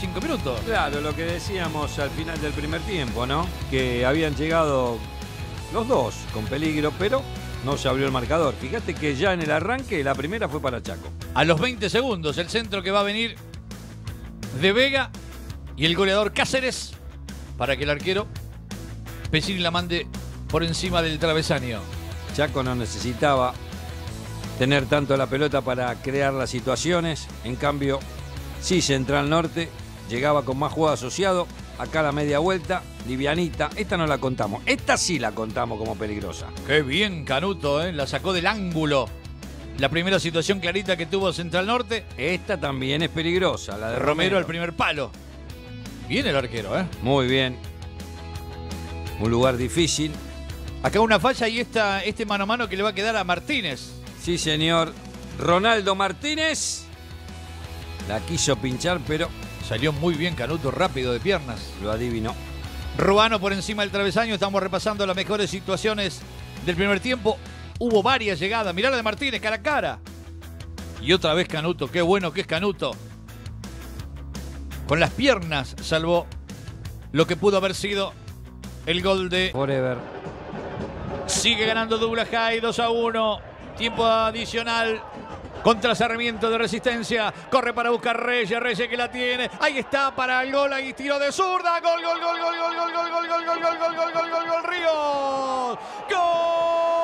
5 minutos. Claro, lo que decíamos al final del primer tiempo, ¿no? Que habían llegado los dos con peligro, pero no se abrió el marcador. Fíjate que ya en el arranque la primera fue para Chaco. A los 20 segundos, el centro que va a venir de Vega y el goleador Cáceres para que el arquero Pesini la mande por encima del travesaño. Chaco no necesitaba tener tanto la pelota para crear las situaciones. En cambio, sí, Central Norte llegaba con más juego asociado. Acá la media vuelta, livianita. Esta no la contamos. Esta sí la contamos como peligrosa. Qué bien Canuto, ¿eh? La sacó del ángulo. La primera situación clarita que tuvo Central Norte. Esta también es peligrosa, la de Romero al primer palo. Bien el arquero, ¿eh? Muy bien. Un lugar difícil. Acá una falla y este mano a mano que le va a quedar a Martínez. Sí, señor. Ronaldo Martínez. La quiso pinchar, pero salió muy bien Canuto, rápido de piernas. Lo adivinó. Ruano por encima del travesaño. Estamos repasando las mejores situaciones del primer tiempo. Hubo varias llegadas. Mirá la de Martínez, cara a cara. Y otra vez Canuto. Qué bueno que es Canuto. Con las piernas salvó lo que pudo haber sido el gol de Forever. Sigue ganando Douglas High 2-1. Tiempo adicional. Contra Sarmiento de Resistencia. Corre para buscar Reyes. Reyes que la tiene. Ahí está para el gol. Ahí tiro de zurda. Gol, gol, gol, gol, gol, gol, gol, gol, gol, gol, gol, gol, gol, gol, gol, gol, Ríos. Gol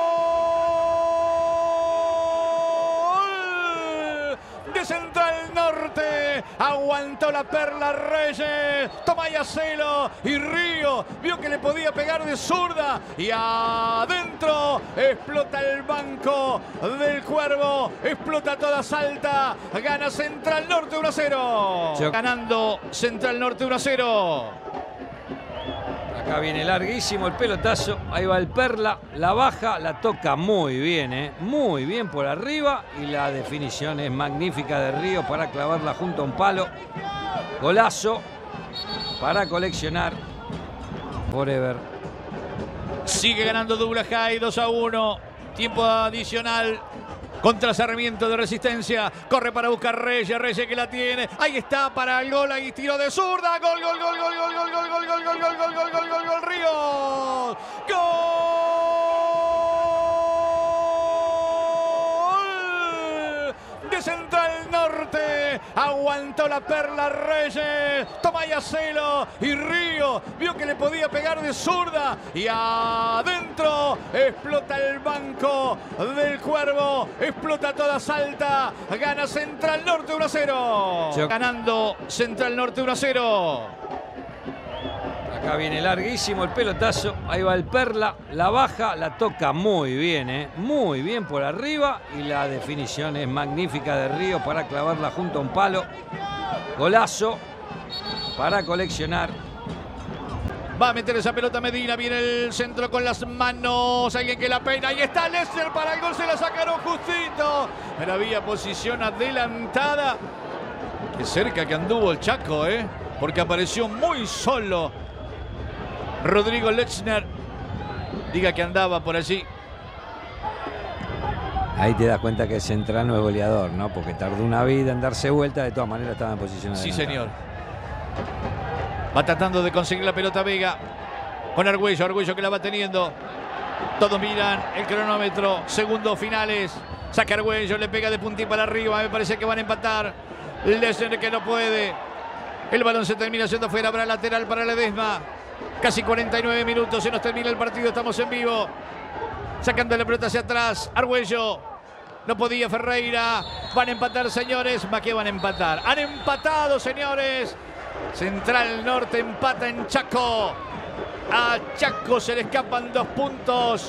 de Central Norte. Aguantó la perla Reyes. Toma Yacelo. Y Río vio que le podía pegar de zurda. Y adentro explota el banco del Cuervo. Explota toda Salta. Gana Central Norte 1-0. Ganando Central Norte 1-0. Acá viene larguísimo el pelotazo. Ahí va el Perla. La baja, la toca muy bien, muy bien por arriba. Y la definición es magnífica de Río para clavarla junto a un palo. Golazo para coleccionar. Forever. Sigue ganando Douglas High 2-1. Tiempo adicional. Contra Sarmiento de Resistencia. Corre para buscar Reyes. Reyes que la tiene. Ahí está para el gol. Ahí tiro de zurda. Gol, gol, gol, gol, gol, gol, gol, gol, gol, gol, gol, gol, gol, gol, gol, gol, Ríos. Gol de Central Norte. Aguantó la perla Reyes. Toma Yacelo. Y Río vio que le podía pegar de zurda. Y adentro explota el banco del Cuervo. Explota toda Salta. Gana Central Norte 1-0. Ganando Central Norte 1-0. Acá viene larguísimo el pelotazo. Ahí va el Perla. La baja, la toca muy bien, muy bien por arriba. Y la definición es magnífica de Río para clavarla junto a un palo. Golazo para coleccionar. Va a meter esa pelota Medina. Viene el centro con las manos. Alguien que la peina. Ahí está Lester para el gol. Se la sacaron justito. Pero había posición adelantada. Qué cerca que anduvo el Chaco, porque apareció muy solo Rodrigo Lechner. Diga que andaba por allí. Ahí te das cuenta que Central no es goleador, ¿no? Porque tardó una vida en darse vuelta. De todas maneras estaba en posición adelantada. Sí, señor. Va tratando de conseguir la pelota Vega. Con Argüello. Argüello que la va teniendo. Todos miran el cronómetro. Segundos finales. Saca Argüello. Le pega de puntín para arriba. Me parece que van a empatar. Lechner que no puede. El balón se termina yendo fuera. Habrá lateral para Ledesma. Casi 49 minutos. Se nos termina el partido. Estamos en vivo. Sacando la pelota hacia atrás. Argüello. No podía Ferreira. Van a empatar, señores. ¿Para qué van a empatar? Han empatado, señores. Central Norte empata en Chaco. A Chaco se le escapan 2 puntos.